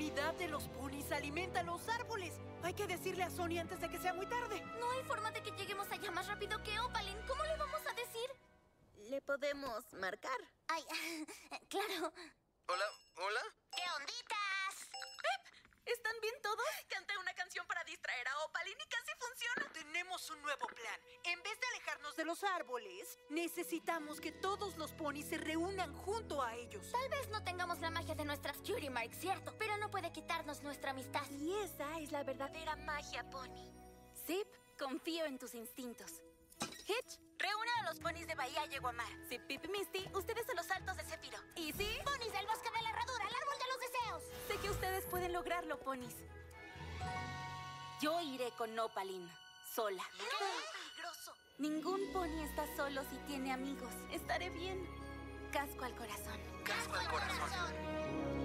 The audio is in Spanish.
comunidad de los ponis alimenta los árboles. Hay que decirle a Sonny antes de que sea muy tarde. No hay forma de que lleguemos allá más rápido que Opalin. ¿Cómo le vamos a decir? Le podemos marcar. Ay, claro. Hola, hola. ¿Qué onditas? ¿Están bien todos? Canté una canción para distraer a Opalin y casi funciona. Tenemos un nuevo plan. En vez de alejarnos de los árboles, necesitamos que todos los ponis se reúnan junto a ellos. Tal vez no tengamos la magia de nuestras Cutie Marks, ¿cierto? Pero no puede quitarnos nuestra amistad. Y esa es la verdadera magia, Pony. Zip, confío en tus instintos. Hitch, reúne a los ponis de Bahía Yeguamar. Zip, Pip y Misty, ustedes a los altos de Zephyro. ¿Y sí? ¡Ponis del bosque de la herradura, al árbol de los deseos! Sé que ustedes pueden lograrlo, ponis. Yo iré con Opalin, sola. ¡Peligroso! Ningún pony está solo si tiene amigos. Estaré bien. Casco al corazón. ¡Casco al corazón!